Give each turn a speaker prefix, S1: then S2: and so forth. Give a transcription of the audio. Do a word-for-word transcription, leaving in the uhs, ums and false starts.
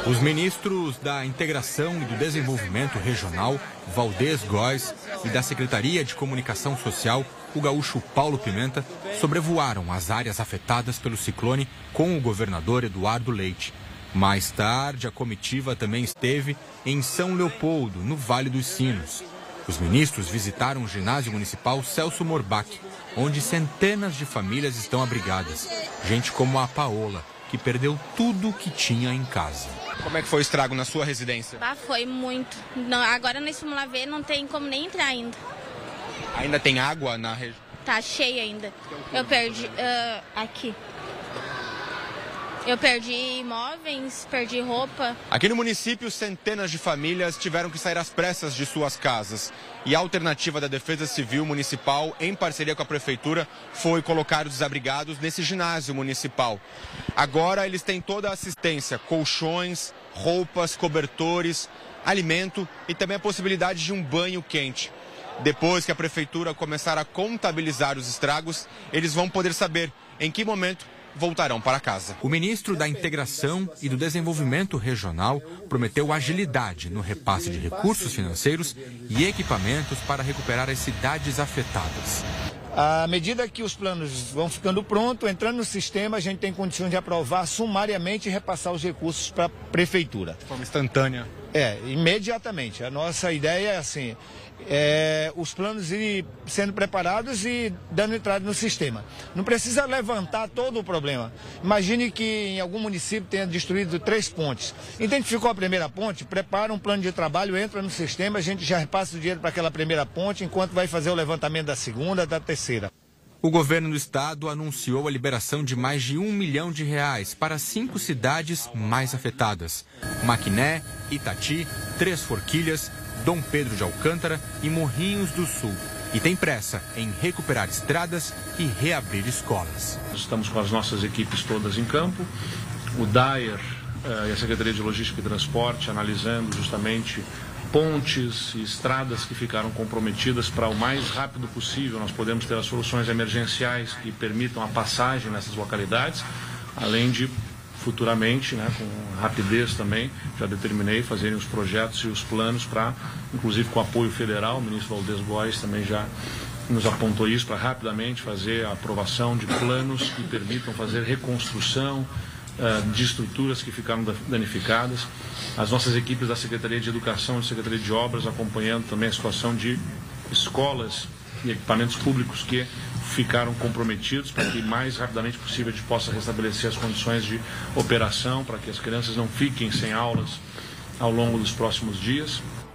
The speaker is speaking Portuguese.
S1: Os ministros da Integração e do Desenvolvimento Regional, Valdez Góes, e da Secretaria de Comunicação Social, o gaúcho Paulo Pimenta, sobrevoaram as áreas afetadas pelo ciclone com o governador Eduardo Leite. Mais tarde, a comitiva também esteve em São Leopoldo, no Vale dos Sinos. Os ministros visitaram o ginásio municipal Celso Morbach, onde centenas de famílias estão abrigadas. Gente como a Paola, que perdeu tudo o que tinha em casa.
S2: Como é que foi o estrago na sua residência?
S3: Ah, foi muito. Não, agora nesse fomos lá ver, não tem como nem entrar ainda.
S2: Ainda tem água na região?
S3: Tá cheio ainda. Eu perdi... Uh, aqui. Eu perdi imóveis, perdi roupa.
S2: Aqui no município, centenas de famílias tiveram que sair às pressas de suas casas. E a alternativa da Defesa Civil Municipal, em parceria com a Prefeitura, foi colocar os desabrigados nesse ginásio municipal. Agora eles têm toda a assistência, colchões, roupas, cobertores, alimento e também a possibilidade de um banho quente. Depois que a Prefeitura começar a contabilizar os estragos, eles vão poder saber em que momento voltarão para casa.
S1: O ministro da Integração e do Desenvolvimento Regional prometeu agilidade no repasse de recursos financeiros e equipamentos para recuperar as cidades afetadas.
S4: À medida que os planos vão ficando prontos, entrando no sistema, a gente tem condições de aprovar sumariamente e repassar os recursos para a Prefeitura.
S2: De forma instantânea?
S4: É, imediatamente. A nossa ideia é assim, é, os planos irem sendo preparados e dando entrada no sistema. Não precisa levantar todo o problema. Imagine que em algum município tenha destruído três pontes. Identificou a primeira ponte, prepara um plano de trabalho, entra no sistema, a gente já repassa o dinheiro para aquela primeira ponte, enquanto vai fazer o levantamento da segunda, da terceira.
S1: O governo do estado anunciou a liberação de mais de um milhão de reais para cinco cidades mais afetadas: Maquiné, Itati, Três Forquilhas, Dom Pedro de Alcântara e Morrinhos do Sul. E tem pressa em recuperar estradas e reabrir escolas.
S5: Estamos com as nossas equipes todas em campo. O D A E R eh, e a Secretaria de Logística e Transporte analisando justamente pontes e estradas que ficaram comprometidas para o mais rápido possível nós podemos ter as soluções emergenciais que permitam a passagem nessas localidades, além de futuramente, né, com rapidez também, já determinei fazerem os projetos e os planos para, inclusive com apoio federal, o ministro Valdez Góes também já nos apontou isso, para rapidamente fazer a aprovação de planos que permitam fazer reconstrução de estruturas que ficaram danificadas. As nossas equipes da Secretaria de Educação e Secretaria de Obras acompanhando também a situação de escolas e equipamentos públicos que ficaram comprometidos para que mais rapidamente possível a gente possa restabelecer as condições de operação, para que as crianças não fiquem sem aulas ao longo dos próximos dias.